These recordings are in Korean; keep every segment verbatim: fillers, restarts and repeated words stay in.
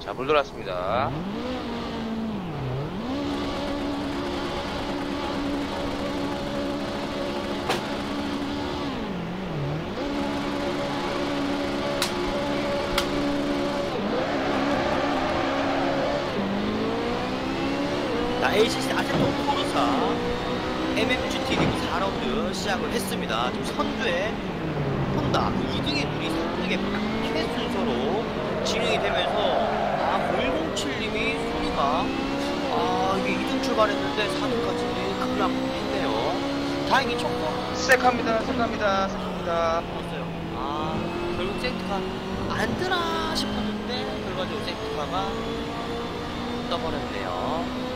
자, 물 들어왔습니다. 자, 에이씨씨 아세토 코르사 엠엠지티 리그 사 라운드 시작을 했습니다. 지금 선두에 혼다 이 등의 둘이 삼 등의 마켓 순서로 진행이 되면서 아 공일공칠님이 순위가 아 이게 이 등 출발했는데 사 등까지 급락했네요. 다행히 첫번 색합니다, 색합니다, 색합니다. 먹었어요. 아 결국 세이프가 안 뜨나 싶었는데 결과적으로 세이프가 떠버렸네요.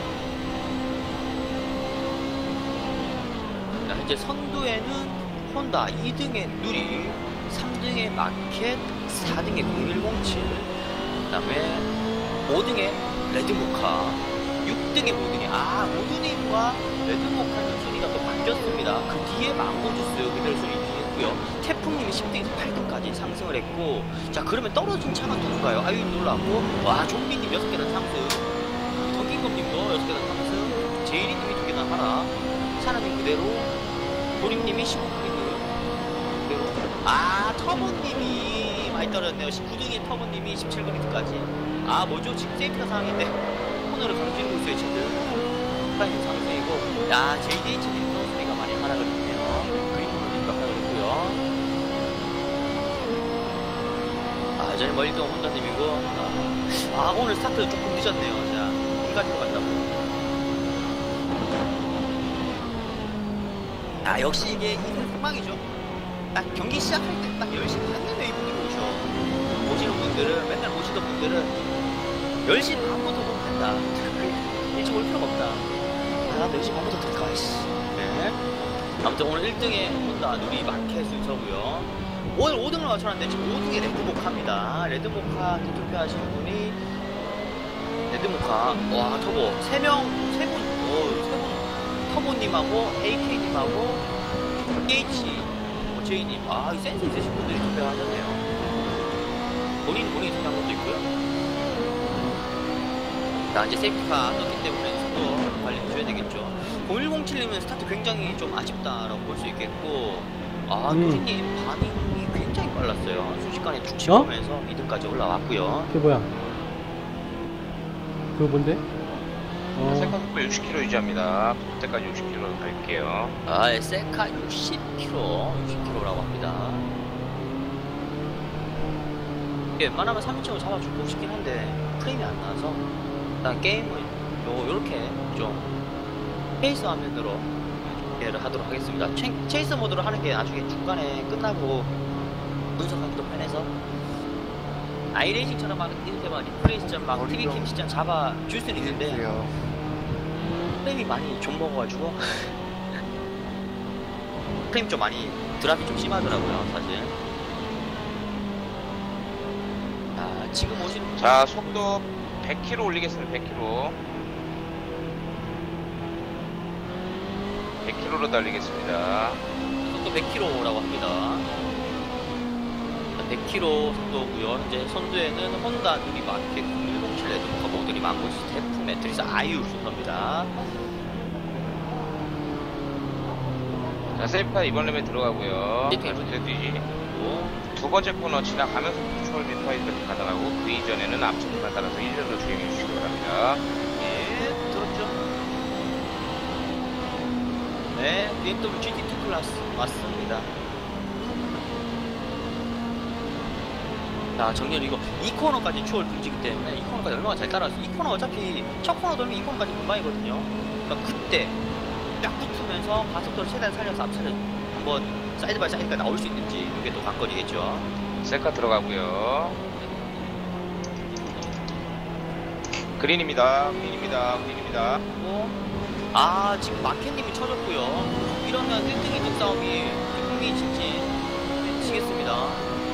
자, 현재 선두에는 혼다 이 등의 누리, 삼 등의 마켓, 사 등의 공일공칠, 그 다음에 오 등의 레드모카, 육 등의 모든이 아 모든님과 레드모카는 순위가 또 바뀌었습니다. 그 뒤에 망고주스 그대로 순위 뒤했고요. 태풍님이 십 등에서 팔 등까지 상승을 했고, 자 그러면 떨어진 차가 누군가요? 아유 놀라고 와 좀비님 여섯 개나 상승, 던킹검님도 여섯 개나 상승, 제이리님이 두 개나 하나, 사나님 그대로, 도림님이 십오 그리드 그대로, 아 터보님이 많이 떨어졌네요. 십구 등인 터보님이 십칠 그리드까지. 아 뭐죠? 지금 세이프가 상황인데 코너를 강조하고 있어요 지금. 프라임 상승이고, 야 제이디에이치님도 소리가 많이 하락을 했네요. 그린코너님도 하락을 했고요. 아 여전히 멀리 있던 혼자님이고, 아, 아 오늘 스타트 조금 늦었네요. 자 불가지로 간다고. 아 역시 이게 인생 생방이죠. 딱 경기 시작할 때 딱 열 시 반쯤에 이분들이 오셔. 오시는 분들은, 맨날 오시던 분들은 열 시 반부터 보면 된다. 일찍 올 필요가 없다. 아 나도 열 시 반부터 들까 씨. 네. 아무튼 오늘 일 등에 혼다 누리 마켓 순서고요. 오늘 오 등을 맞춰놨는데 지금 오 등에 레드모카입니다. 레드모카 투표하시는 분이 레드모카 와 터보 세 명 세 분 오 세 분 터보님하고 에이케이님하고 H 제이님, 아, 이 센스 있으신 분들이 투표하셨네요. 본인, 본인이 투표한 것도 있고요. 자, 이제 세이프가 떴기 때문에 속도 관리해줘야 되겠죠. 공일공칠님은 스타트 굉장히 좀 아쉽다라고 볼 수 있겠고, 아, 음. 누리님 반응이 굉장히 빨랐어요. 순식간에 쭉 치면서 어? 이 등까지 올라왔고요. 그게 뭐야? 그거 뭔데? 어. 세카 속도 육십 킬로미터 유지합니다. 그때까지 육십 킬로미터 갈게요. 아, 세카 육십 킬로미터, 육십 킬로미터라고 합니다. 예, 웬만하면 삼인칭으로 잡아주고 싶긴 한데 프레임이 안 나와서 일단 게임을 요, 요렇게 좀 페이스 화면으로 이해를 하도록 하겠습니다. 체, 체이스 모드로 하는 게 나중에 중간에 끝나고 분석하기도 편해서 아이레이싱처럼 막 이렇게 막 리플레이 시점 막 티비캠 시점 잡아줄 수는 있는데 프레임이 많이 좀 먹어가지고 프레임 좀 많이 드랍이 좀 심하더라고요 사실. 아 지금 오시는 자 속도 백 킬로미터 올리겠습니다. 백 킬로미터 백 킬로미터로 달리겠습니다. 속도 백 킬로미터라고 합니다. 백 킬로미터 속도고요. 현재 선두에는 혼다 누리 마켓 공일공칠 레드모카 모듈이 망고스 태풍 매트리스 아유 순서입니다. 자 세이프가 이번 랩에 들어가고요. 네, 두 번째 코너 지나가면서 추월 미터까지 가능하고, 그 이전에는 앞쪽만 따라서 일 년으로 주행해 주시기 바랍니다. 예, 들었죠? 네, 비엠더블유 지티 투 클래스 맞습니다. 자, 정렬 이거 이 코너까지 추월 금지기 때문에 이 코너까지 얼마나 잘 따라왔어. 이 코너 어차피 첫 코너 돌면 이 코너까지 금방이거든요. 그러니까 그때 딱 붙으면서 가속도를 최대한 살려서 앞차를 한번 사이드 바이 사이드가 나올 수 있는지 이게 또 관건이겠죠. 세카 들어가고요. 그린입니다. 그린입니다. 그린입니다. 그리고 아 지금 마켓님이 쳐졌고요. 이러면 일 등 이 등 싸움이 흥미진진 치겠습니다.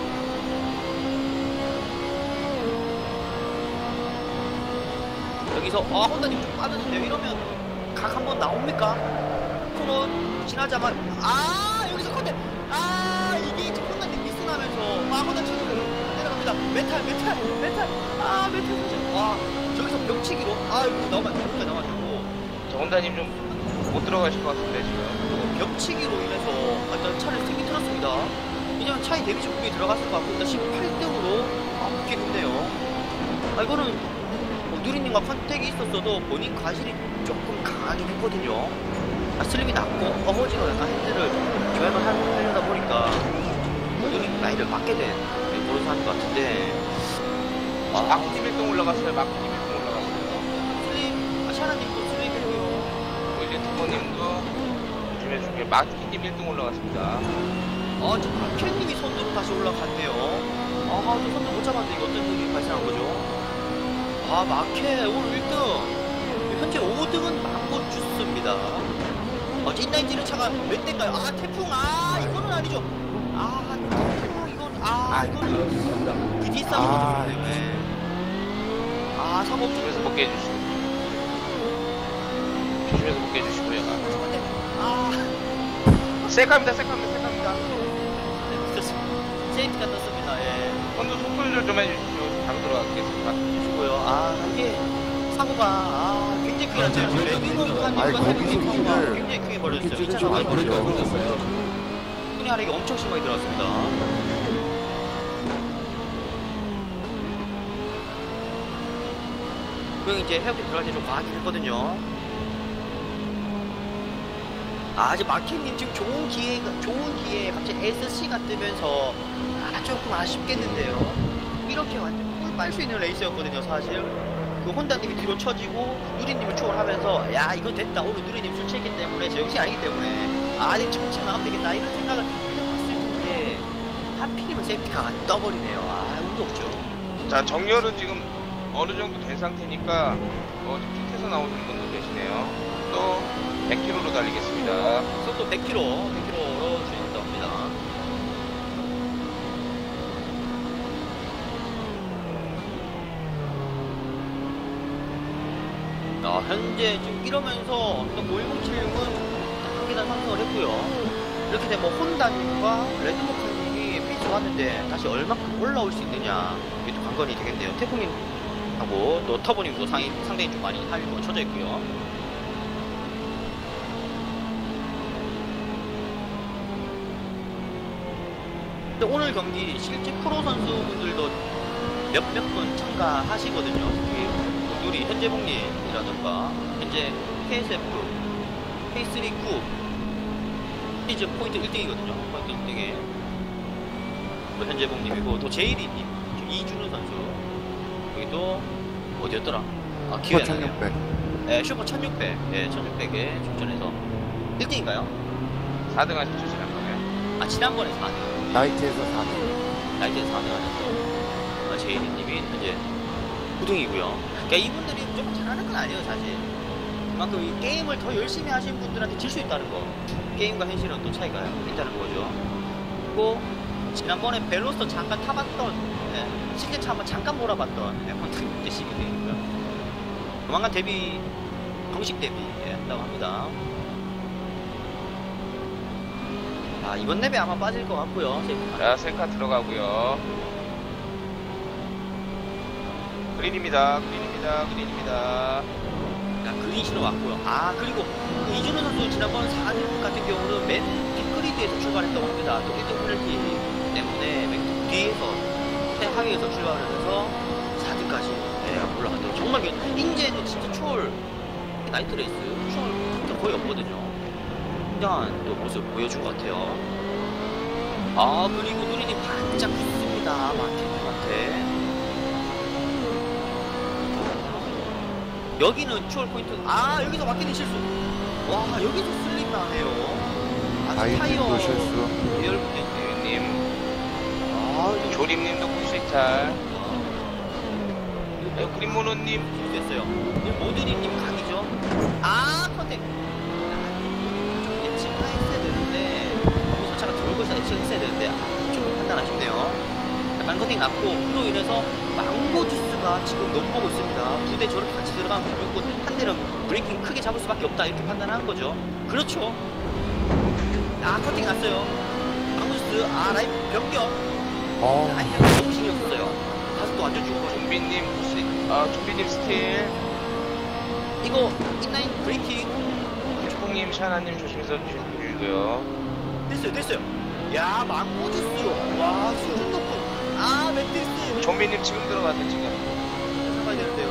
여기서 아 혼다님 좀 빠졌는데요. 이러면 각 한번 나옵니까? 코너 지나자마자 아 여기서 컨대 아 이게 지금 혼다님 미스나면서 아 혼다 치고 내려갑니다. 메탈 메탈 메탈 아 메탈 진짜 와 저기서 벽치기로 아 이거 나만 저기까지 나와가지고 저 혼다님 좀 못 들어가실 것 같은데 지금. 벽치기로 인해서 일단 차를 세게 틀었습니다. 그냥 차에 데미지 부분이 들어갔을 것 같고 일단 십팔 등으로 아 붙게 됐네요. 아 이거는 뭐 누리님과 컨택이 있었어도 본인 과실이 조금 강하긴 했거든요. 아 슬립이 낮고 어거지로 약간 핸들을 조향을 하- 하려다 보니까 누리님 라인을 맞게 된 그런 사람인 것 같은데 아, 마크팀 일 등 올라갔어요. 마크팀 일 등 올라갔어요. 슬립 아 샤라님도 슬립이고요. 뭐 이제 투모님도 조심해주게. 마크팀 일 등 올라갔습니다. 아, 저 마켓님이 선두로 다시 올라갔네요. 아, 저 선두 못 잡았는데 이거 어떤 일이 발생한 거죠? 아, 마켓 오늘 일 등. 현재 오 등은 망고 주스입니다. 어, 인라인지는 차가 몇 대인가요? 아, 태풍. 아, 이거는 아니죠. 아, 태풍 이건 아, 이거는 그 뒷싸움이 아, 좀 네. 아, 사고 조심해서 좀 복귀해 주시고. 조심해서 복귀해 주시고요. 아, 셀카입니다. 셀카입니다. 셀카입니다. 네, 세이프가 떴습니다. 예. 선두 속도 조절 좀 해주시죠. 바로 들어가겠습니다. 주고요. 아, 이게 사고가 아, 굉장히 크게 났어요. 레드노칸 아니, 이거 거기서 사고가 이걸 굉장히 크게 벌어졌어요. 그렇게 이 차가 찢어져서 많이 벌어졌어요. 버렸어요. 흔히 하는 게 엄청 심하게 들어갔습니다. 그럼 이제 헤어핀 들어갈 때 좀 과하긴 했거든요. 아, 이제 마켓님 지금 좋은 기회가, 좋은 기회에 갑자기 에스씨가 뜨면서 아, 조금 아쉽겠는데요. 이렇게 완전 꿀 빨 수 있는 레이스였거든요, 사실. 그 혼다님이 뒤로 쳐지고 누리님을 추월하면서 야, 이거 됐다. 오늘 누리님 술 취했기 때문에 제 역시 아니기 때문에 아, 아직 천천히 나가면 되겠다. 이런 생각을 해봤을 텐데 하필이면 세이프티가 안 떠버리네요. 아, 운도 없죠. 자, 정렬은 지금 어느 정도 된 상태니까 어, pit에서 나오시는 분도 계시네요. 또 백 킬로미터로 달리겠습니다. 속도 백 킬로미터, 백 킬로미터로 주행한다고 합니다. 아, 현재 지금 이러면서 오일공칠육은 한 계단 상승을 했고요. 이렇게 되면 혼다님과 레드모카님이 페이스 왔는데 다시 얼마큼 올라올 수 있느냐 이게 또 관건이 되겠네요. 태풍님하고 또 터보님도 상이, 상당히 좀 많이 하위로 쳐져 있고요. 근데 오늘 경기 실제 프로 선수분들도 몇몇 분 참가하시거든요. 특히 누리 현재봉님이라던가 현재 케이에스에프, 케이쓰리 구 시리즈 포인트 일 등이거든요. 포인트 일 등에 또 현재봉님이고 또 제이리님, 이준우 선수 여기도 어디였더라? 아, 기억이 안 나네요. 천육백. 네, 슈퍼 천육백, 예, 천육백에 출전해서 일 등인가요? 사 등 하셨죠, 지난번에? 아, 지난번에 사 등. 나이트에서 사 등. 나이트에서 사 등 하셨어. 제이리님이 현재 구 등이고요. 그러니까 이분들이 무조건 잘하는 건 아니에요, 사실. 그만큼 이 게임을 더 열심히 하시는 분들한테 질 수 있다는 거. 게임과 현실은 또 차이가 있다는 거죠. 그리고 지난번에 벨로스터 잠깐 타봤던, 예, 실제차 한번 잠깐 몰아봤던 컨트리 십이 등이고요. 조만간 데뷔, 정식 데뷔 예, 한다고 합니다. 아, 이번 랩에 아마 빠질 것 같고요. 자, 셀카 들어가고요. 그린입니다. 그린입니다. 그린입니다. 자, 그린 신호 왔고요. 아, 그리고 그 이준호 선수 지난번 사 등 같은 경우는 맨 빅그리드에서 출발했다고 합니다. 또 일 등 페널티 때문에 맨 뒤에서 최 하위에서 출발을 해서 사 등까지 네, 올라갔대요. 정말 그 인제는 진짜 초월 나이트 레이스 초월 진짜 거의 없거든요. 굉장한 또 모습 보여준 것 같아요. 아, 그리고 누리님 반짝 붙습니다. 마켓님한테. 여기는 추월 포인트. 아, 여기서 마켓님 실수. 와, 여기서 슬립 나네요. 아, 나이트도 실수. 예열분들. 대위님, 아, 이거 조림님도 구십 이탈. 네, 그린모노님, 됐어요. 모드리님 각이죠. 아, 컨택. 좀 예측을 했어야 되는데, 여기서 차가 돌고 있어 예측을 했어야 되는데, 아, 좀 판단 아쉽네요. 약간 컨택 났고, 그로 인해서 망고 주스가 지금 넘보고 있습니다. 두 대 저렇게 같이 들어가면 그리고 한 대는 브레이킹 크게 잡을 수밖에 없다. 이렇게 판단하는 거죠. 그렇죠. 아, 컨택 났어요. 망고 주스, 아, 라인 변경. 어, 아니, 너무 신경 썼어요. 속도 완전 죽어가지고. 좀비님 스- 아 좀비님 스틸. 이거 인라인 브레이킹 콩님 샤나님 조심해서 주시고요. 됐어요 됐어요. 야 망고주스. 와 수준 높은. 아 매트리스. 좀비님 지금 들어가서 지금. 잡아야 되는데요.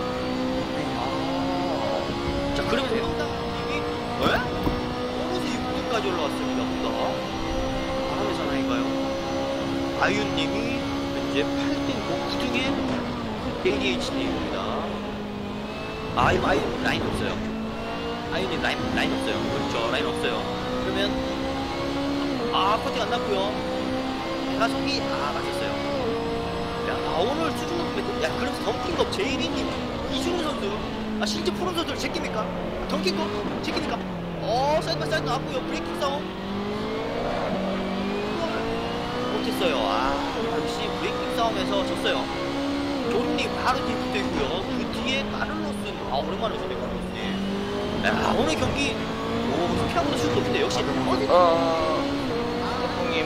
아. 자 그러면서 형당님이 에? 어느새 육 등까지 올라왔습니다. 혼다. 바람의 사나인가요? 아윤님이 현재 팔 등, 구 등에 에이디에이치님입니다. 아 이거 아윤 라인 없어요. 아윤님 라인 라인 없어요. 그렇죠 라인 없어요. 그러면 아 커팅 안 났고요. 가속이 아 맞았어요. 야 아, 오늘 수준 높은 매트. 야 그러면서 덩킹컵 제이리님 이준호 선수 아 실제 프로 선수를 제낍니까? 덩킹컵 제낍니까? 어 사이드 바이 사이드 나왔고요. 브레이킹 싸움 못했어요. 아 역시 브레이킹 싸움에서 졌어요. 조rum님 바로 뒤에 붙어있고요. 그 뒤에 카를로스 아 오랜만에 오셨네 카를로스님. 야 오늘 경기 오 피아노 수준 높은데 역시 어디 어 콩님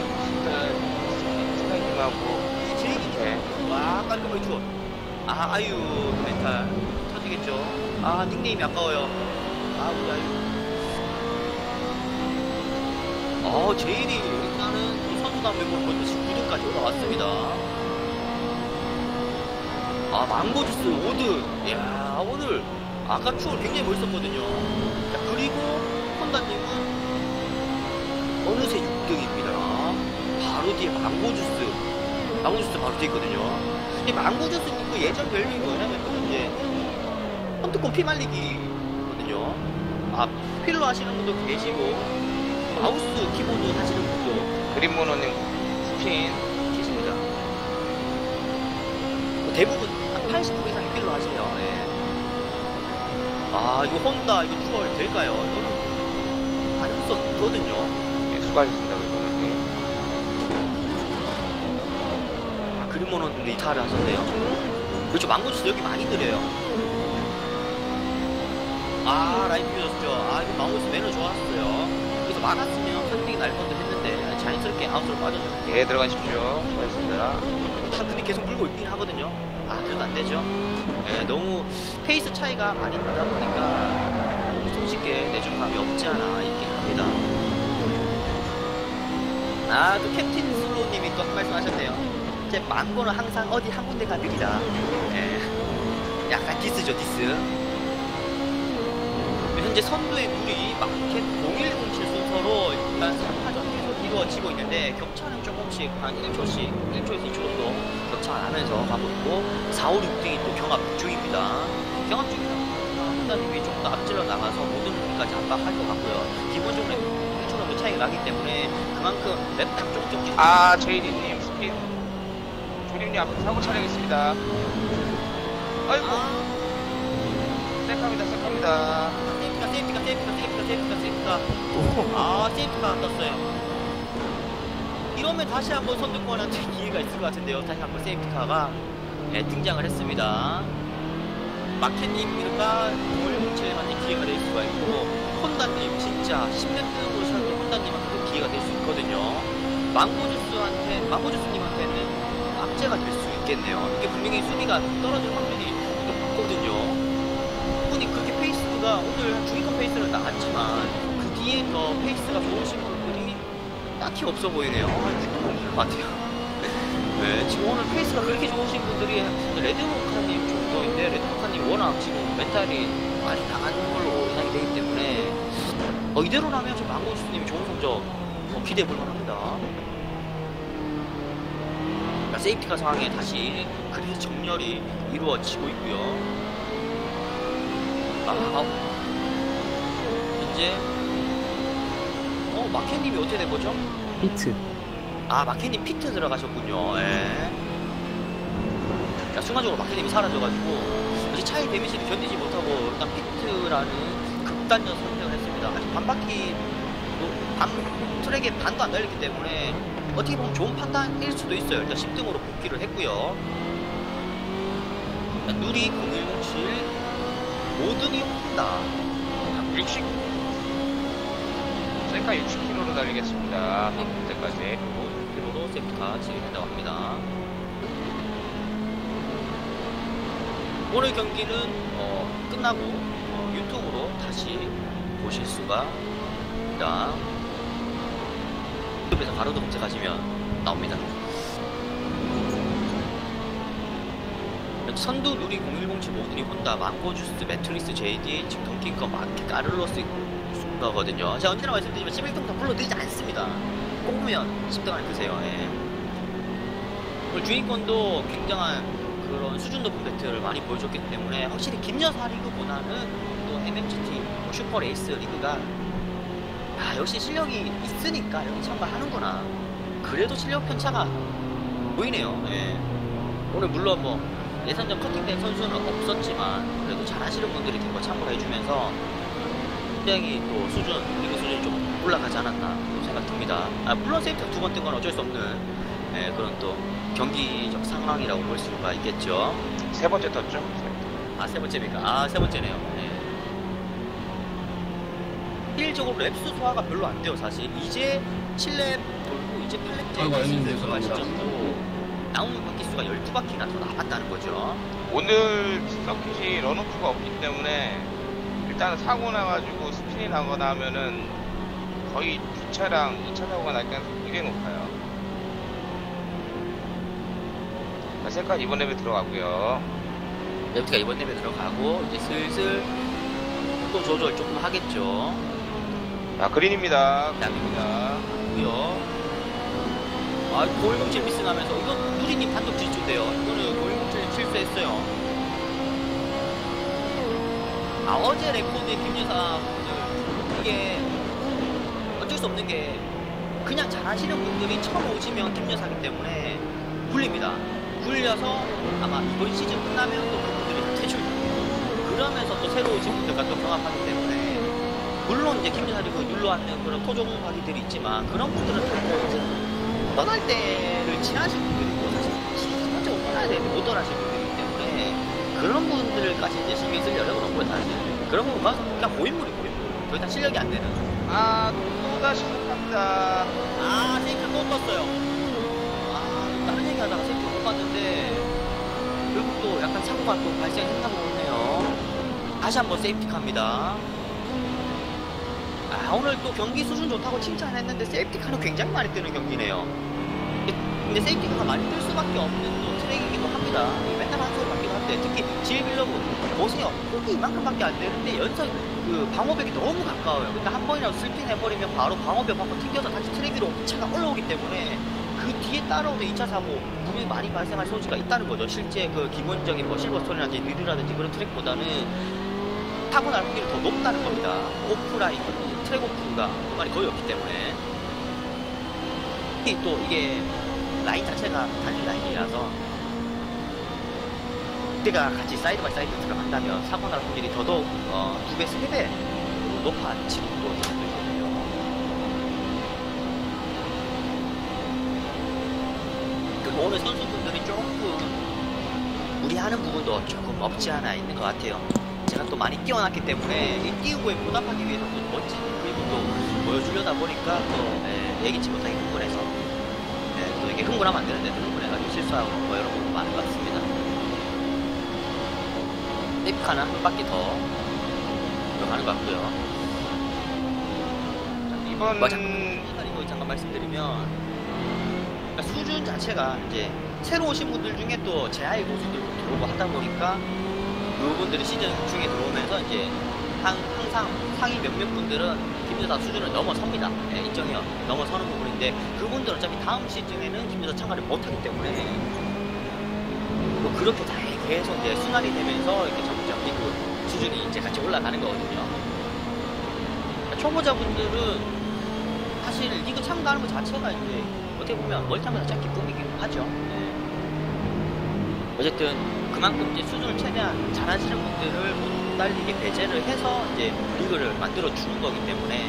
스타일님하고 제이리 네. 와 깔끔하게 추워. 아 아유 멘탈 터지겠죠. 아 닉네임이 아까워요. 아 우리 아유. 어 제일이 일단은 이 선수단 멤버를 먼저 십구 등까지 올라왔습니다. 아 망고주스 오 등. 이야 오늘 아까 추월 굉장히 멋있었거든요. 자 그리고 혼다님은 어느새 육 등입니다. 바로 뒤에 망고주스. 망고주스 바로 뒤에 있거든요. 이 망고주스님 그 예전 별명이 뭐냐면 또 이제 홈트콘 피말리기거든요. 아 필러 하시는 분도 계시고 마우스 키보드 하시는 분도 그린모노님 스핀. 계십니다. 대부분 한 팔십 퍼센트 이상이 필러 하세요. 네. 아 이거 혼다 이거 추월 될까요? 이거는 가능성 있거든요. 네, 수고하셨습니다 그린모노님. 아, 그린모노는 리타를 하셨네요. 그렇죠. 망고주스 여기 많이 드려요. 아 라인 비워졌죠. 아 이거 망고주스 매너 좋았어요. 그래서 막았으면 선택이 날 뻔도 했는데 자연스럽게 아웃으로 빠져줬고. 예 들어가십시오. 수고하셨습니다. 근데 계속 물고 있긴 하거든요. 아 그래도 안 되죠. 예, 너무 페이스 차이가 많이 나다 보니까 너무 손쉽게 내준 감이 없지 않아 있긴 합니다. 아 또 캡틴 슬로우님이 또 한 말씀 하셨네요. 제 망고는 항상 어디 한 군데 가득이다. 예, 약간 디스죠 디스. 현재 선두의 물이 마켓 공일공칠 순서로 일단 삼 파전 계속 이루어지고 있는데 격차는 조금씩 한 일 초씩 일 초에서 이 초 정도 격차가 나면서 가고 있고 사, 오, 육 등이 또 경합 중입니다. 경합 중이다 혼다님이 좀 더 앞질러 나가서 모든 분까지 압박할 것 같고요. 기본적으로 일 초 정도 차이가 나기 때문에 그만큼 랩당 쪽쪽 아 제이리님 스핀. 조림님 앞에 사고 차량있습니다. 아이고 아, 셀카입니다 셀카입니다. 세이프가 세이프가 세이프가 세이프가 세이프가 세이프가 아 세이프가 안 떴어요. 이러면 다시 한번 선두권한테 기회가 있을 것 같은데요. 다시 한번 세이프카가 네, 등장을 했습니다. 마켓님과 공일공칠한테 기회가 될 수가 있고 혼다님 진짜 십 년 등으로 살던 혼다님한테도 기회가 될 수 있거든요. 망고주스한테 망고주스님한테는 악재가 될 수 있겠네요. 이게 분명히 순위가 떨어질 확률이 높거든요. 분이 그렇게 페이스가 오늘 중위권 페이스는 나왔지만 그 뒤에 더 페이스가 좋으신 분들이 딱히 없어 보이네요. 아, 죽는 것 같아요. 네, 지금 오늘 페이스가 그렇게 좋으신 분들이 레드모카님 정도인데 레드모카님 워낙 지금 멘탈이 많이 나가는 걸로 예상이 되기 때문에 어, 이대로라면 저 망고주스님이 좋은 성적 어, 기대해 볼 만합니다. 자, 세이프티카 상황에 다시 그래서 정렬이 이루어지고 있고요. 아, 이제 어 마켓님이 어떻게 된 거죠? 히트. 아 마켓님 피트 들어가셨군요. 예. 자, 순간적으로 마켓님이 사라져가지고 역시 차이 데미지를 견디지 못하고 일단 피트라는 극단적 선택을 했습니다. 아직 반 바퀴 반 트랙에 반도 안 달렸기 때문에 어떻게 보면 좋은 판단일 수도 있어요. 일단 십 등으로 복귀를 했고요. 자, 누리 공일공칠 오 등이 혼다. 육십 셀카 육십 킬로미터로 달리겠습니다. 그때까지. 오 킬로미터로 세프카 진행된다고 합니다. 오늘 경기는 어, 끝나고 어, 유튜브로 다시 보실 수가 있다. 유튜브에서 바로 검색하시면 나옵니다. 선두 누리 공일공칠 모드니 혼다 망고주스 매트리스 제이디 지금 던킨커 마켓 까를로스 거거든요. 제가 언제나 말씀드리지만 십일 등 다 불러드리지 않습니다. 꼽으면 십 등 안에 드세요. 예. 오늘 주인권도 굉장한 그런 수준 높은 배틀을 많이 보여줬기 때문에 확실히 김여사 리그보다는 또 엠엠지티 슈퍼 레이스 리그가 아 역시 실력이 있으니까 여기 참가하는구나. 그래도 실력 편차가 보이네요. 예. 오늘 물론 뭐 예선전 커팅된 선수는 없었지만 그래도 잘하시는 분들이 된 거 참고를 해주면서 굉장히 또 수준, 리그 수준이 좀 올라가지 않았나 생각 듭니다. 아, 물론 세이프가 두 번 뜬 건 어쩔 수 없는 예, 그런 또 경기적 상황이라고 볼 수가 있겠죠. 세 번째 떴죠? 아, 세 번째입니까? 아, 세 번째네요. 예. 실질적으로 랩수 소화가 별로 안 돼요, 사실. 이제 칠 랩 돌고 이제 팔 랩째 랩수가 시점도 나오는 바퀴 수가 열두 바퀴나 더 남았다는 거죠. 오늘 서킷이 런오프가 없기 때문에 일단 사고 나가지고 스핀이 나거나 하면은 거의 두 차랑 이 차 사고가 날 가능성이 굉장히 높아요. 자, 셀카 이번 랩에 들어가고요. 랩트가 이번 랩에 들어가고 이제 슬슬 또 조절 조금 하겠죠. 자, 그린입니다. 자, 그린입니다. 고요. 아, 고일공칠 미스 나면서 이건 누리님 단독 질주인데요. 이거는 고일공칠 실수했어요. 아, 어제 레코드의 김여사 분들 이게 어쩔 수 없는 게 그냥 잘하시는 분들이 처음 오시면 김여사기 때문에 굴립니다. 굴려서 아마 이번 시즌 끝나면 또 그분들이 퇴출. 그러면서 또 새로 오신 분들과 또 경합하기 때문에 물론 이제 김여사 리그 눌러왔는 그런 토종하기들이 있지만 그런 분들은 다 떠날 때를 지나신 분들이고 사실 실질적으로 떠나야 되는데 못 떠나신 분들이기 때문에 그런 분들까지 이제 신경 쓸 여력은 없고요 사실. 그런 건 그냥 고인물이 고인물. 더 이상 실력이 안 되는. 아, 또다시 시작합니다. 아, 세이클 또 떴어요. 아, 다른 얘기 하다가 세이클 못 봤는데 결국 또 약간 사고가 또 발생했나 보네요. 다시 한번 세이프티카입니다. 아, 오늘 또 경기 수준 좋다고 칭찬했는데 세이프티카는 굉장히 많이 뜨는 경기네요. 근데 세이프티카가 많이 뜰 수밖에 없는 또 트랙이기도 합니다. 맨날 한 소리 받기도 한데 특히 지일빌러브 보세요. 폭이 이만큼밖에 안 되는데 연속 그 방어벽이 너무 가까워요. 그러니까 한 번이라도 슬핀 해버리면 바로 방어벽 받고 튕겨서 다시 트랙 위로 차가 올라오기 때문에 그 뒤에 따라오는 이 차 사고 분명히 많이 발생할 소지가 있다는 거죠. 실제 그 기본적인 뭐 실버스톤이라든지 리드라든지 그런 트랙보다는 타고 날 확률이 더 높다는 겁니다. 오프라인, 트랙 오프가 말이 거의 없기 때문에 또 이게 라인 자체가 달린 라인이라서 그때가 같이 사이드 바이 사이드 들어간다면 사고 날 확률이 더더욱 어, 두 배, 세 배 높아지고 또 있거든요. 그리고 오늘 선수분들이 조금 무리하는 부분도 조금 없지 않아 있는 것 같아요. 제가 또 많이 띄워놨기 때문에 이 띄우고에 보답하기 위해서 또 멋진 그림도 보여주려다 보니까 또 예, 예기치 못하게 흥분해서 예, 또 이게 흥분하면 안 되는데 흥분해가지고 실수하고 뭐 이런 것도 많은 것 같습니다. 세이프카는 한 바퀴 더 들어가는 것 같고요. 이번 뭐 잠깐, 이거 잠깐 말씀드리면 그러니까 수준 자체가 이제 새로 오신 분들 중에 또 제아의 고수들도 들어오고 하다 보니까 그분들이 시즌 중에 들어오면서 이제 한, 항상 상위 몇몇 분들은 김여사 수준을 넘어섭니다. 예, 인정해요. 넘어서는 부분인데 그분들은 어차피 다음 시즌에는 김여사 참가를 못하기 때문에 뭐 그렇게 다 계속 이제 순환이 되면서 이렇게 점점 리그 수준이 이제 같이 올라가는 거거든요. 그러니까 초보자분들은 사실 리그 참가하는 것 자체가 이제 어떻게 보면 멀티하는 것 자체가 기쁨이긴 하죠. 예. 어쨌든 그만큼 이제 수준을 최대한 잘하시는 분들을 못 달리게 배제를 해서 이제 리그를 만들어 주는 거기 때문에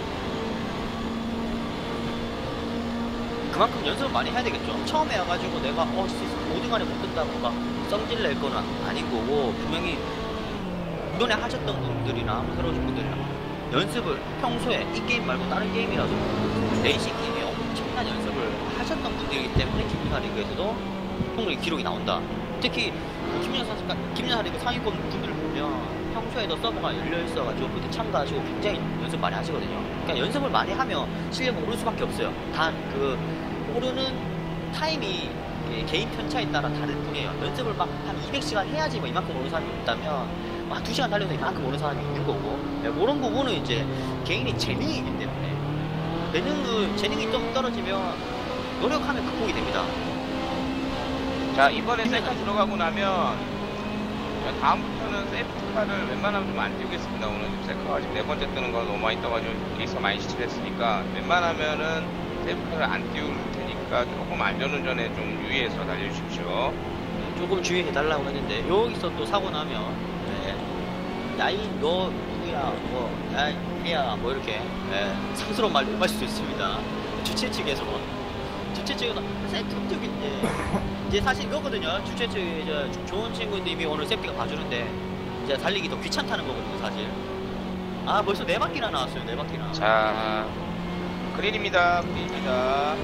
그만큼 연습을 많이 해야 되겠죠. 처음에 와가지고 내가 어 오 등 안에 못 든다고 막 성질 낼 거는 아닌 거고 분명히 기존에 하셨던 분들이나 새로 오신 분들이나 연습을 평소에 이 게임 말고 다른 게임이라도 레이싱 게임에 엄청난 연습을 하셨던 분들이기 때문에 김유사 리그에서도 충분히 기록이 나온다. 특히 그 김연아 선수가 김연아 리그 상위권 분들을 보면 평소에도 서버가 열려 있어가지고 그때 참가하시고 굉장히 연습 많이 하시거든요. 그러니까 연습을 많이 하면 실력은 오를 수밖에 없어요. 단 그 오르는 타임이 개인 편차에 따라 다를 뿐이에요. 연습을 막 한 이백 시간 해야지 뭐 이만큼 오는 사람이 있다면 한 두 시간 달려도 이만큼 오는 사람이 있는 거고, 네, 그런 부분은 이제 개인의 재능이기 때문에 재능을, 재능이 좀 떨어지면 노력하면 극복이 됩니다. 자, 이번에 세컨 들어가고 나면 다음부터는 세이프트카를 웬만하면 좀 안 띄우겠습니다. 오늘 세컨가 지금 네 번째 뜨는 거 너무 많이 떠가지고 케이스가 많이 시칠했으니까 웬만하면은 세이프트카를 안 띄울 테니까 조금 안전운전에 좀 유의해서 달려주십시오. 네, 조금 주의해달라고 했는데 여기서 또 사고 나면 네, 야이 너 누구야 뭐 야이 얘야 뭐 이렇게 네, 상스러운 말도 임할 수 있습니다. 주최 측에서 주최 측에서 세팅적인데 이제 사실 이거거든요. 주최 측 이제 좋은 친구님이 오늘 세프티가 봐주는데 이제 달리기 더 귀찮다는 거거든요 사실. 아 벌써 네 바퀴나 나왔어요. 네 바퀴나. 자, 그린입니다. 그린입니다.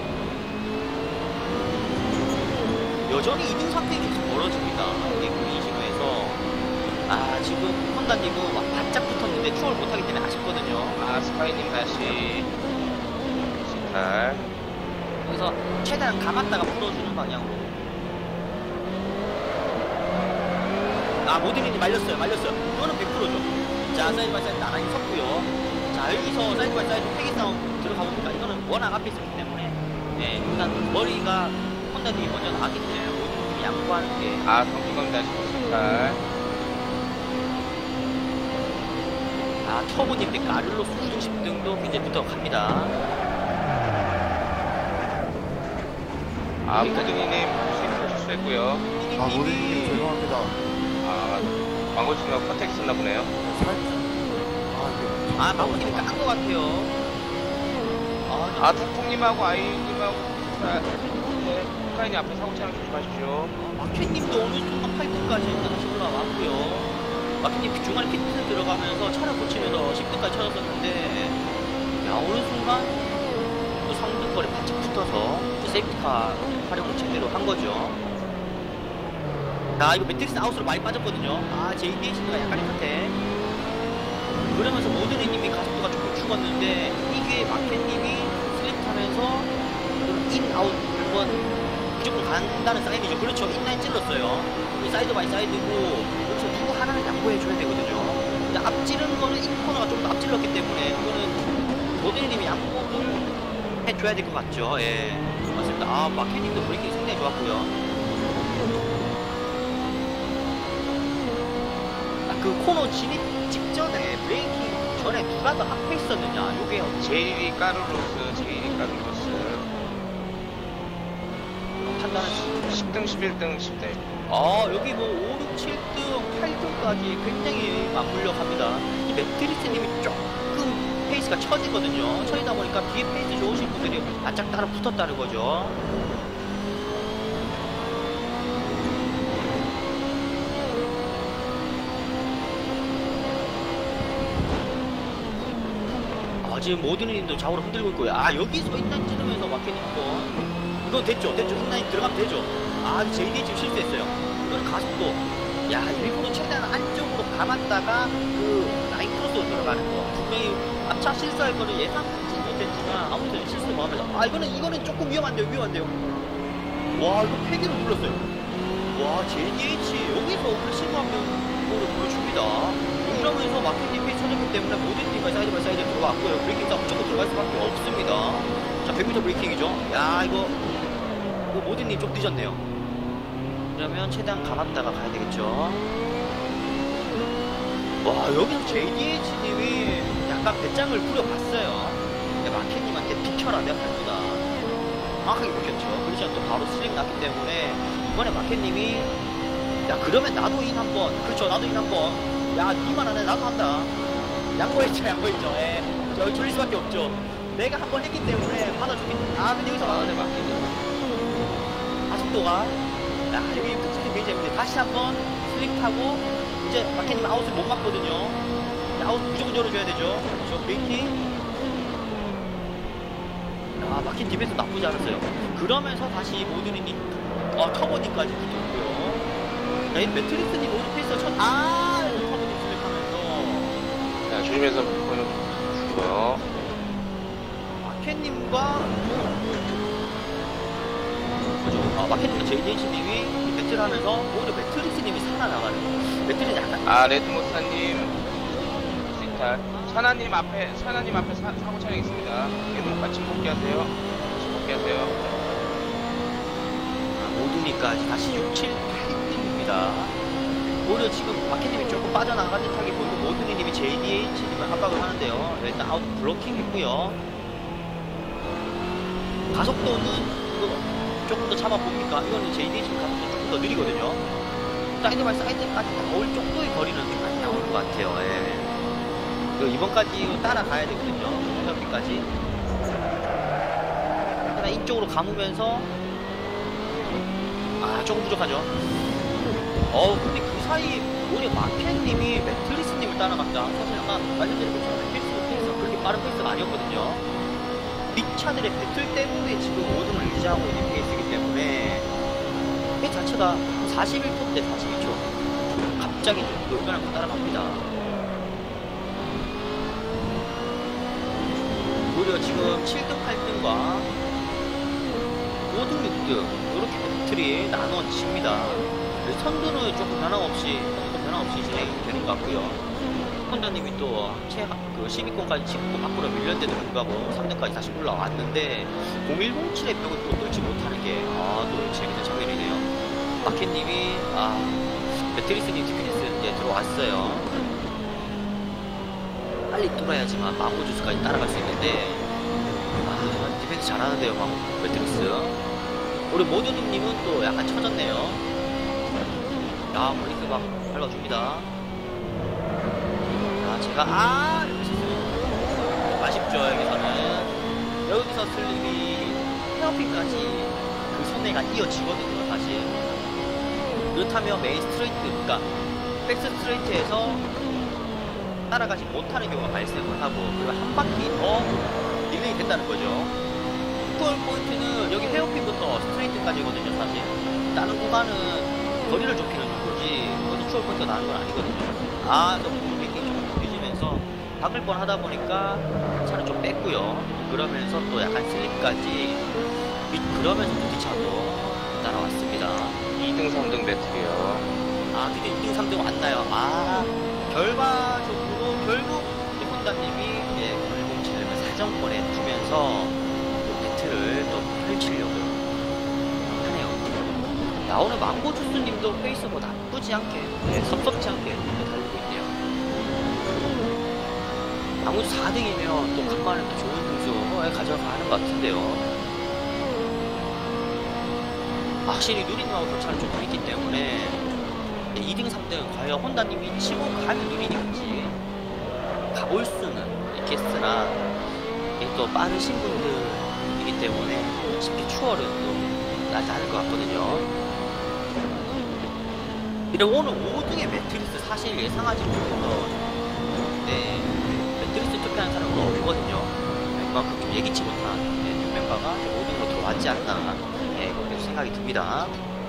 여전히 이 등 상태가 계속 멀어집니다. 이게 그린 시구에서 아 지금 혼다님은 막 바짝 붙었는데 추월 못하기 때문에 아쉽거든요. 아, 스카이님 다시 시탈. 그래서 최대한 감았다가 풀어주는 방향으로. 아 모드린이 말렸어요. 말렸어요. 이거는 백 퍼센트죠. 자 사이드 바이 사이드 나란히 섰고요. 자 여기서 사이드 바이 사이드 패기 싸움 들어가봅니까? 이거는 워낙 앞에 있었기 때문에 네 일단 머리가 혼다님이 먼저 나왔기 때문에 모드린이 양보하는 게. 아, 성기검 다시 시탈. 아 터보님 때 가를로스 구 등 십 등도 굉장히 붙어갑니다. 아, 모드니님 실수했고요. 아, 모르님 죄송합니다. 아, 광고 중에 컨택 썼나 보네요. 살, 아, 이게. 아 마무님이 깐 것 같아요. 아, 아, 툭툭님하고 아이님하고 네, 스카이님 앞에 사고차량 조심하십시오. 마켓님도 어느 순간 팔 등까지 다시 올라왔고요. 마켓님 중간에 피트 들어가면서 차를 고치면서 십 등까지 쳐졌었는데 야 어느 순간 또 상등거리 바짝 붙어서 세이프티카 활용을 제대로 한 거죠. 자 이거 매트릭스 아웃으로 많이 빠졌거든요. 아 제이디에이씨가 약간의 컨택. 그러면서 모드리님이 가속도가 조금 죽었는데 이게 마켓님이 슬립하면서 인 아웃 한번 무조건 간다는 사인이죠. 그렇죠. 인라인 찔렀어요. 이 사이드 바이 사이드고 그렇죠. 누구 하나는 양보해줘야 되거든요. 근데 앞지르는 거는 인코너가 좀 더 앞질렀기 때문에 이거는 모델님이 양보를 해줘야 될 것 같죠. 예. 맞습니다. 아, 마켓님도 브레이킹 상당히 좋았고요. 아, 그 코너 진입 직전에 브레이킹 전에 누가 더 앞에 있었느냐. 요게 제이리 까르로스, 제이리 까르로스. 판단은 십 등, 십일 등, 십 등. 아 여기 뭐 오, 육, 칠 등, 팔 등까지 굉장히 맞물려 갑니다. 이 매트리스님이 조금 페이스가 처지거든요. 처지다 보니까 뒤에 페이스 좋으신 분들이 바짝 따라 붙었다는 거죠. 아 지금 모드님도 좌우로 흔들고 있고요. 아 여기서 인라인 찌르면서 마켓님 한번 이건 됐죠. 됐죠. 인라인 들어가면 되죠. 아 제이디 지금 실수했어요. 이건 가속도 야 일부러 최대한 안쪽으로 감았다가 그 라인 크로스로 들어가는 거 분명히 앞차 실수할 거를 예상하지 못했지만 아무튼 실수 마음에서 아 이거는 이거는 조금 위험한데요. 위험한데요. 와 이거 패기로 눌렀어요. 와 제이디에이치 여기서 플래시로 한번 골을 보여줍니다. 이러면서 마켓님 페이스 쳐졌기 때문에 모든 팀과 사이드 바이 사이드 들어왔고요. 브레이킹 싸움 무조건 들어갈 수밖에 없습니다. 자 백 미터 브레이킹이죠. 야 이거 이거 모든님 좀 늦었네요. 그러면 최대한 감았다가 가야 되겠죠. 와 여기서 제이디에이치님이 약간 배짱을 부려봤어요. 근데 마켓님한테 비켜라 내가 갈 거다. 정확하게 비켰죠. 그렇지만 또 바로 슬립 났기 때문에 이번에 마켓님이 야 그러면 나도 인 한번 그렇죠 나도 인 한번 야 니만 안 해 나도 한다. 양보했죠 양보했죠. 예. 저기 졸릴 수밖에 없죠. 내가 한번 했기 때문에 받아주긴 아 근데 여기서 막아내 마켓님 가속도가 야 여기 특징이 굉장히 재밌는데 다시 한번 슬립하고 이제 마켓님 아웃을 못 맞거든요. 아웃 무조건 열어줘야 되죠. 저 브레이킹 아 마켓 디펜스 나쁘지 않았어요. 그러면서 다시 모드리님 어, 터보님까지 붙었고요. 자, 이 매트릭스님 오른 페이스가 첫, 아! 터보님 슬립하면서. 자, 조심해서 보여주고요. 마켓님과, 그죠? 아, 마켓님과 제이디에이치님이 배틀 하면서 오히려 매트릭스님이 살아나가는. 매트릭스 약간. 아, 레드모사님, 시탈. 사나님 앞에, 사나님 앞에 사, 사고 차량 있습니다. 계속 같이 복귀하세요. 같이 복귀하세요. 모두니까지 다시 육, 칠, 팔 등입니다. 오히려 지금 마켓님이 조금 빠져나간 듯하게 보이고 모두니님이 제이디에이치님을 압박을 하는데요. 네, 일단 아웃 블로킹 했고요. 가속도는 이거 조금 더 잡아봅니까? 이거는 제이디에이치 가속도 조금 더 느리거든요. 사이드 바이 사이드까지 나올 정도의 거리는 좀 많이 나오는 것 같아요. 예. 이번까지 따라가야 되거든요. 헤어핀까지. 하나 이쪽으로 감으면서 아 조금 부족하죠. 어 근데 그 사이 오히려 마켓님이 매트리스님을 따라갔다. 사실 아까 말씀드린 것처럼 매트리스 페이스가 그렇게 빠른 페이스가 아니었거든요. 빅차들의 배틀 때문에 지금 오 등을 유지하고 있는 페이스이기 때문에 페이스 자체가 사십일 초 대 사십이 초 갑자기 좀 놀면서 따라갑니다. 오히려 지금 칠 등, 팔 등과 오 등, 육 등 이렇게 배틀이 나눠집니다. 선두는 조금 변함없이 조금 변함없이 진행이 되는 것 같고요. 혼자님이 또 최, 그 십위 권까지 치고 밖으로 밀렸는데도 불구하고 삼 등까지 다시 올라왔는데 공일공칠의 벽을 또 뚫지 못하는 게 아 또 재밌는 장면이네요. 마켓님이 아 매트리스님 디피니스 이제 들어왔어요. 빨리 뚫어야지만 망고 주스까지 따라갈 수 있는데 아 디펜스 잘하는데요 망고 매트릭스. 우리 모두님은 또 약간 처졌네요. 야 브레이크 막 밟아줍니다. 자 제가 아 이렇게 실수 아쉽죠. 여기서는 여기서 슬립이 헤어핀까지 그 선회가 이어지거든요 사실. 그렇다면 메인 스트레이트 그러니까 백스 스트레이트에서 따라가지 못하는 경우가 발생을 하고 그리고 한 바퀴 더 딜레이 된다는 거죠. 투어 포인트는 여기 헤어핀부터 스트레이트까지거든요 사실. 다른 구간은 거리를 좁히는 정도지 거기서 추월 포인트가 나는 건 아니거든요. 아 너무 브레이킹 조금 뒤지면서 박을 뻔 하다 보니까 차를 좀 뺐고요. 그러면서 또 약간 슬립까지 그러면서 또 뒤차도 따라왔습니다. 이 등, 삼 등 배틀이요. 아 근데 이 등, 삼 등 왔나요? 아 결과적으로 결국 혼다님이 이제 공일공칠을 사정권에 두면서 또 배틀을 또 펼치려고 하네요. 나오는 망고주스님도 페이스 뭐 나쁘지 않게 네, 섭섭지 않게 달리고 있네요. 망고주스 사 등이면 또 간만에 또 좋은 등수에 가져가는 것 같은데요. 확실히 누리님하고 교차는 조금 있기 때문에 이 등, 삼 등 과연 혼다님이 치고 가면 누리님인지 가볼 수는 있겠으나 이게 또 빠르신 분들이기 때문에 쉽게 추월은 또 나지 않을 것 같거든요. 그리고 오늘 오 등의 매트리스 사실 예상하지 못했던 네, 매트리스 투표하는 사람은 없거든요. 그만큼 좀 예기치 못한 네, 팀 멤버가 오 등으로 들어왔지 않나 네, 그렇게 생각이 듭니다.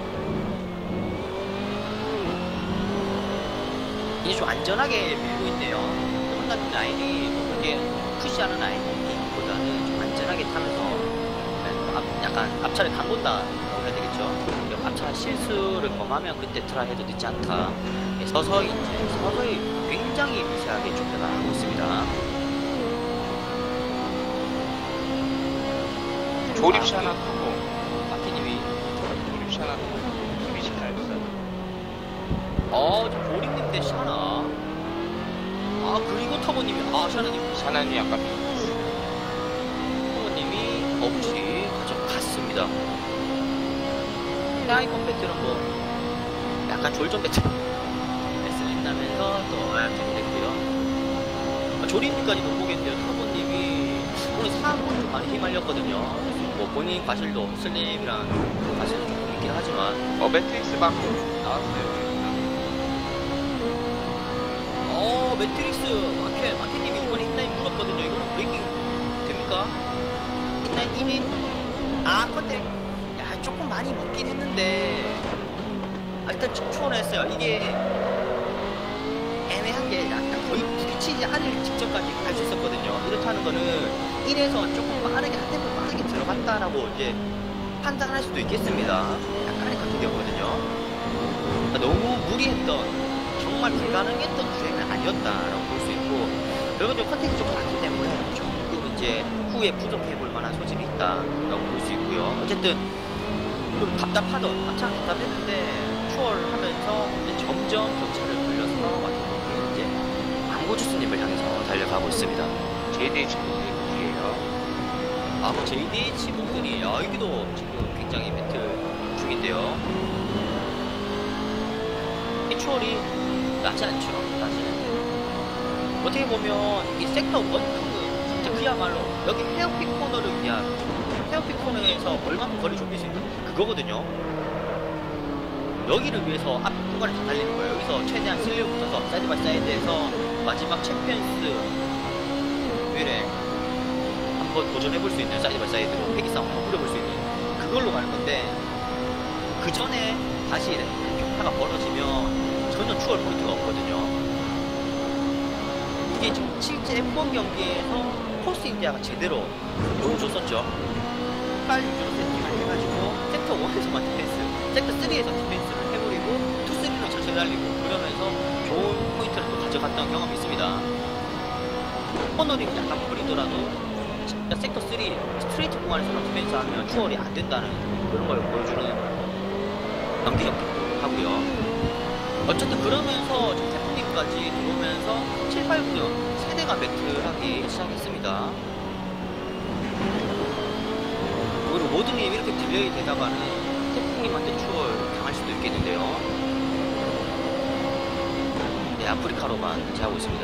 이제 좀 안전하게 밀고 있네요. 혼다님 라인이 뭐 그렇게 푸시하는 라인보다는 좀 안전하게 타면서 앞, 약간 앞차를 강본다고 해야 되겠죠. 앞차 실수를 범하면 그때 트라이 해도 늦지 않다. 예, 서서히 이제 서서히 굉장히 미세하게 좀 변화하고 있습니다. 조립시 하나 크고 마키님이 조립시 하나 크고 힘이 잘 있어요. 어, 저 보링님 대 샤나. 아, 그리고 터보님이, 아, 샤나님. 사나님 약간 터보님이 없이 가져갔습니다. 아이콘 배틀은 뭐, 약간 졸전 배틀. 레슬링 나면서 또, 재밌겠고요. 아, 조림님까지 넘보겠는데요. 터보님이 오늘 사 번 좀 많이 휘말렸거든요. 뭐, 본인 과실도 슬림이랑 과실도 조금 있긴 하지만. 어 매트릭스 막 나왔어요. 어 매트릭스 마켓 마켓님이 이번에 인라인 물었거든요. 이거는 브레이킹 됩니까? 인라인 이미 아 컨택 야 조금 많이 먹긴 했는데 아, 일단 추월을 했어요. 이게 애매한 게 약간 거의 부딪히지 않을 직전까지 갈 수 있었거든요. 이렇다는 거는 이래서 조금 빠르게 한 템포 빠르게 들어갔다라고 이제 판단할 수도 있겠습니다. 약간의 컨택이었거든요. 그러니까 너무 무리했던 정말 불가능했던 주행은 아니었다라고 볼 수 있고, 결과적으로 컨택이 좀 많기 때문에 조금 이제 후에 부족해 볼 만한 소질이 있다라고 볼 수 있고요. 어쨌든 좀 답답하던 한참 답답했는데 추월하면서 이제 점점 격차를 벌려서 완전히 이제 광고주스님을 향해서 달려가고 있습니다. 제이디에이치 분들이에요. 아, 뭐 제이디에이치 분들이 아, 여기도 지금 굉장히 배틀 중인데요. 이 추월이 나지 않죠, 사실. 어떻게 보면 이 섹터 원통은 진짜 그야말로 여기 헤어픽 코너를 위한 헤어픽 코너에서 얼마큼 거리 좁힐 수 있는 그거거든요. 여기를 위해서 앞 구간에 다 달리는 거예요. 여기서 최대한 슬리브 붙어서 사이드 바이 사이드에서 마지막 챔피언스 윌에 한번 도전해볼 수 있는 사이드 바이 사이드로 패기 싸움 한번 부려볼 수 있는 그걸로 가는 건데, 그 전에 다시 격파가 벌어지면 전혀 추월 포인트가 없거든요. 이게 지금 실제 엠 원 경기에서 포스트 인디아가 제대로 보여줬었죠. 빨리 위주로 세팅을 해가지고 섹터 원에서만 디펜스, 섹터 쓰리에서 디펜스를 해버리고 투, 쓰리로 천천히 달리고 그러면서 좋은 포인트를 또 가져갔던 경험이 있습니다. 코너링 약간 버리더라도 진짜 섹터 쓰리 스트레이트 공간에서만 디펜스 하면 추월이 안 된다는 그런 걸 보여주는 경기력도 하고요. 어쨌든 그러면서 지금 태풍님까지 들어오면서 칠, 팔, 구 년 세대가 배틀하기 시작했습니다. 오히려 모든 게 이렇게 딜레이 되다가는 태풍님한테 추월 당할 수도 있겠는데요. 네, 아프리카로만 대체하고 있습니다.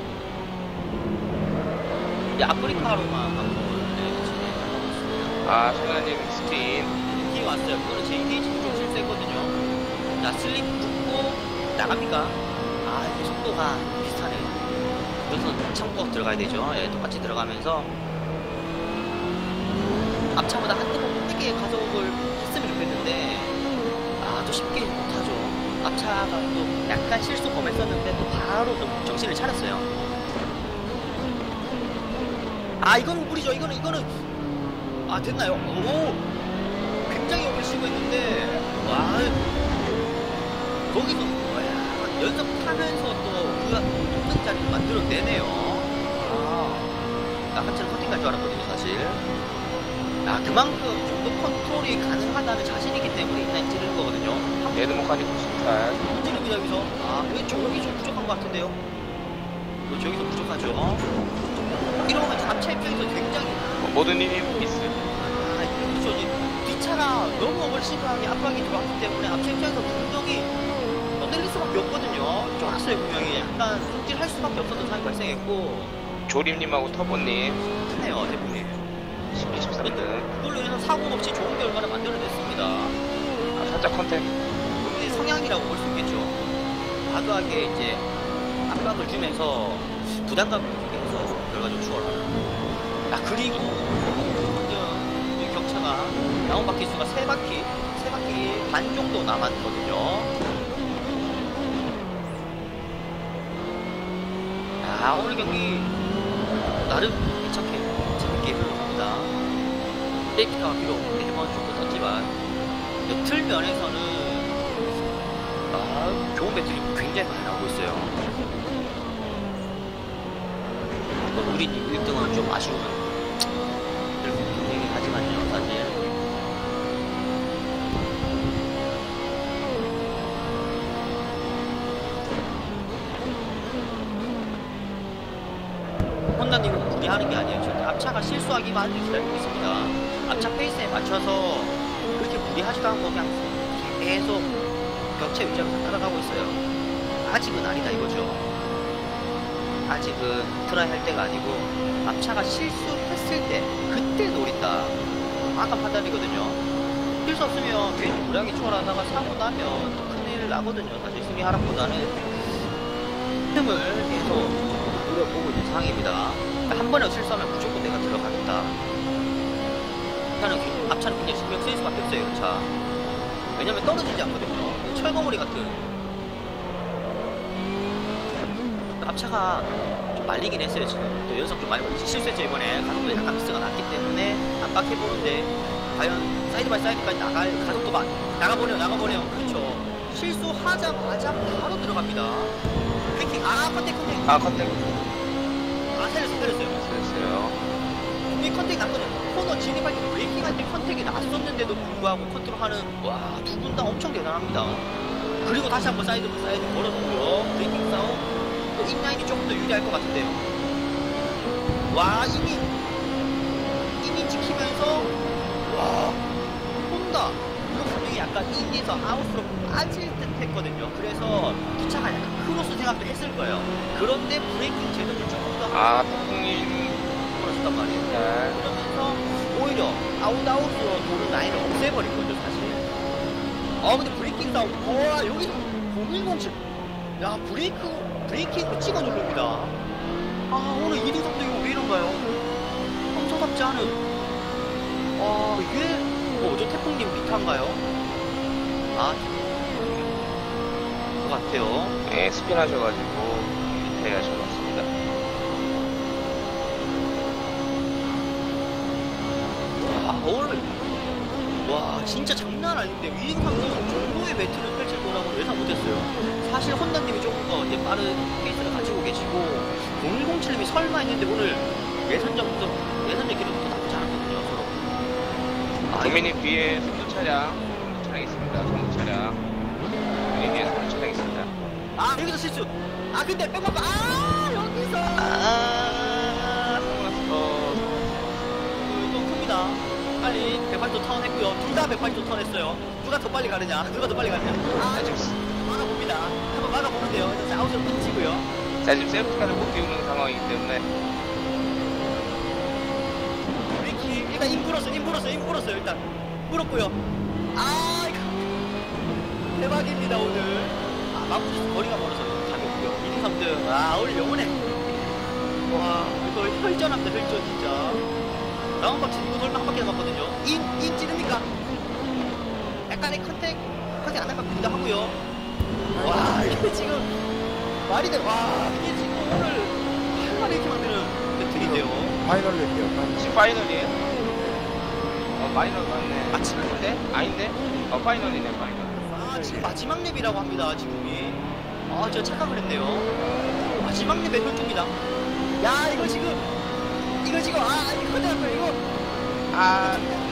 네, 아프리카로만 한번 네, 진행하고 있습니다. 아, 성현님 스크린. 뒤에 왔어요. 그거는 제이디에이치도 좀 실수했거든요. 자, 슬립 붙고 나갑니까? 아, 이게 속도가 비슷하네요. 그래서 참고 들어가야 되죠. 예, 똑같이 들어가면서 앞차보다 한 템포 빠르게 가속을 했으면 좋겠는데, 아, 또 쉽게 못하죠. 앞차가 또 약간 실수 범했었는데 또 바로 좀 정신을 차렸어요. 아, 이건 무리죠. 이거는 이거는 아, 됐나요? 오, 굉장히 오글 쉬고 했는데, 와, 거기서 뭐야, 연속 타면서 또그 높은 자리를 만들어내네요. 아, 나같이는 커팅 갈 줄 알았거든요, 사실. 아, 그만큼 좀 더 컨트롤이 가능하다는 자신이 있기 때문에 일단 찌르는 거거든요. 레드모카니 구십 팔. 찌르기 여기서, 아, 왜 저기 좀 부족한 것 같은데요? 뭐 저기서 부족하죠. 이러면 이제 앞차 입장에서 굉장히 어, 모든님이 미스. 아, 그렇죠. 이제 뒷차가 너무 어글시브하게 압박이 들어왔기 때문에 앞차 입장에서 분명히 떠들릴 수밖에 없거든요. 쫄았어요, 분명히. 약간 손질할 수밖에 없었던 상황이 발생했고. 조림님하고 터보님 크네요, 대표님. 십이, 십삼 등. 그걸로 인해서 사고 없이 좋은 결과를 만들어냈습니다. 아, 살짝 컨택. 본인의 성향이라고 볼 수 있겠죠. 과도하게 이제 압박을 주면서 부담감을 느끼면서 결과적으로 추월하는. 아, 그리고 이 격차가 나온 바퀴 수가 세 바퀴, 세 바퀴 반 정도 남았거든요. 아, 오늘 경기 나름 괜찮게 재밌게 흘러갑니다. 세이프카가 비록 네 번 정도 떴지만 배틀 면에서는 아, 좋은 배틀이 굉장히 많이 나오고 있어요. 우리 일 등은 좀 아쉬운 얘기 하지만요, 사실. 혼나님은 무리하는 게 아니에요. 절대 앞차가 실수하기만 하는 줄 알고 있습니다. 앞차 페이스에 맞춰서 그렇게 무리하지도 않고 그냥 계속 격차 유지하면서 따라가고 있어요. 아직은 아니다 이거죠. 아직은 트라이 할 때가 아니고 앞차가 실수했을 때 그때 노린다. 정확한 판단이거든요. 실수 없으면 괜히 무리하게 추월하다가 사고 나면 또 큰일 나거든요. 사실 승리 하락보다는 틈을 계속 노려보고 있는 상황입니다. 한 번에 실수하면 무조건 내가 들어가겠다. 앞차는, 앞차는 굉장히 신경 쓰일 수밖에 없어요. 차. 왜냐면 떨어지지 않거든요. 철거머리 같은. 앞차가 좀 말리긴 했어요 지금. 또 연속 좀 많이 걸리지. 실수했죠 이번에. 가속도 약간 미스가 났기 때문에 압박해보는데 과연 사이드 바이 사이드까지 나갈 가속도가 나가버려 나가버려. 그렇죠. 실수하자마자 바로 들어갑니다. 브레이킹 아 컨택 컨택. 아 컨택 아 살렸어 살렸어요. 됐어요. 이 컨택 났거든요. 코너 진입할 때 브레이킹할 때 컨택이 났었는데도 불구하고 컨트롤하는 와 두 분 다 엄청 대단합니다. 그리고 다시 한번 사이드 바이 사이드 걸어주고요. 브레이킹 싸움. 또 인라인이 조금 더 유리할 것 같은데요. 와 이미 이미 지키면서 와 혼다. 이거 분명히 약간 인에서 아웃으로 빠질 듯 했거든요. 그래서 기차가 약간 크로스 생각도 했을 거예요. 그런데 브레이킹 제도를 조금 더 아 폭풍님 걸어줬단 말이에요. 잘. 그러면서 오히려 아웃아웃으로 도는 라인을 없애버린 거죠 사실. 아 근데 브레이킹 싸움 와 여기서 공일공칠 야 브레이크 브레이킹으로 찍어 누릅니다. 아 오늘 이 등 삼 등이 왜 이런가요? 평소답지 않은 아 이게 뭐죠? 태풍님 미타인가요? 아 것 같아요. 네 스핀하셔가지고 밑에 하셔봤습니다. 와 오늘 와 진짜 장난 아닌데 위등 삼 등은 정도의 매트를 펼칠 거라고 예상 못했어요. 사실 혼다님이 조금 더 이제 빠른 페이스를 가지고 계시고 공일공칠님이 설마 했는데 오늘 예선전부터 예선전 기록부터 나쁘지 않았거든요 서로. 아, 도미님 뒤에 선두 차량 선두 차량 있습니다. 선두 차량 도미님 뒤에 선두 차량 있습니다. 아 여기서 실수. 아 근데 뺑뺑 아 여기서 아 어, 좀 큽니다. 빨리 백팔 도 턴 했고요. 둘 다 백팔 도 턴 했어요. 누가 더 빨리 가느냐? 누가 더 빨리 가느냐? 아 자, 지금, 막아봅니다. 한번 막아보는데요. 일단 아웃으로 던지고요. 자, 지금 세프티카를 못 띄우는 상황이기 때문에 브레이킹 일단 임 불었어, 임 불었어, 임 불었어요. 일단 불었고요. 아 이거 대박입니다 오늘. 아 마무리 거리가 멀어서 가볍고요. 이 등 삼 등. 아 오늘 영원해. 와 이거 혈전합니다 혈전 진짜. 라운드 지금 설마 한 바퀴 남았거든요. 인, 인 찌릅니까? 약간의 컨택, 컨택 안 할까 기도 하고요. 와, 이게 지금 말이 돼. 와, 이게 지금 오늘 할 말이 이렇게 만드는 배틀인데요. 파이널 랩이요. 지금 파이널이에요? 어 파이널 맞네. 아, 지금인데? 아닌데? 어 파이널이네 파이널. 아, 지금 마지막 랩이라고 합니다, 지금이. 아, 제가 착각을 했네요. 마지막 랩 몇 쪽이다. 야, 이거 지금, 이거 지금, 아, 이거 컨택 할 거야, 이거. 아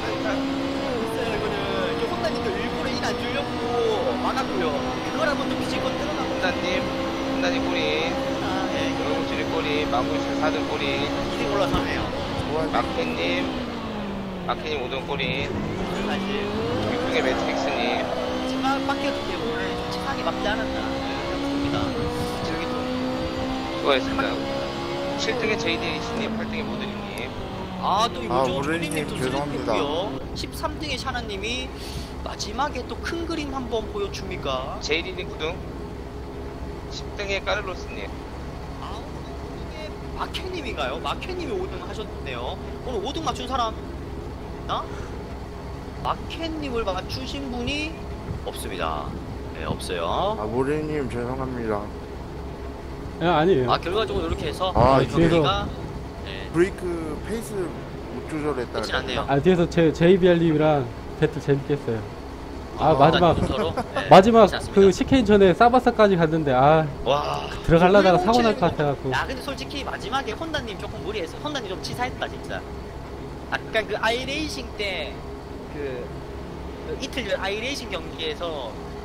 있어요, 이거는. 이거 혼다님도 일부러 인 안 주려고 막았고요. 그걸 한번 또 비질 건 뜯어나고. 혼다님 혼다님 꼬리 아, 네. 영웅질의 꼬리 마구실 사 등 꼬리 이 등 올라서네요. 좋아요. 마켓님 마켓님 오 등 꼬리 사실. 육 등의 매트릭스님 마지막 바뀌었기 때문에 좀 착하게 막지 않았나 싶습니다. 저기 또. 수고하셨습니다. 칠 등의 제이디에이치님 팔 등의 모드님 아, 또 아, 이거죠. 모르님 조리님 또 죄송합니다. 수립했고요. 십삼 등의 샤나님이 마지막에 또 큰 그림 한번 보여줍니까? 제이디님 구 등 십 등의 까르로스님 아홉 등의 마케님인가요? 마케님이 오 등 하셨네요. 오늘 오 등 맞춘 사람 나? 마케님을 맞추신 분이 없습니다. 네, 없어요. 아, 모래님 죄송합니다. 아, 아니에요. 아, 결과적으로 이렇게 해서 아, 저희 뒤에서- 경기가 네, 브레이크 페이스 못 조절했다. 끝이 났네요. 아, 뒤에서 제, 제이비알님이랑 배틀 재밌게 했어요. 아, 어, 마지막, 서로, 네, 마지막 끝이 났습니다. 그 시케인 전에 사바사까지 갔는데, 아, 와 들어가려다가 사고 날 공일공칠이고. 것 같아갖고. 야 근데 솔직히 마지막에 혼다님 조금 무리했어. 혼다님 좀 치사했다 진짜. 약간 그 아이레이싱 때 그 이틀 전 아이레이싱 경기에서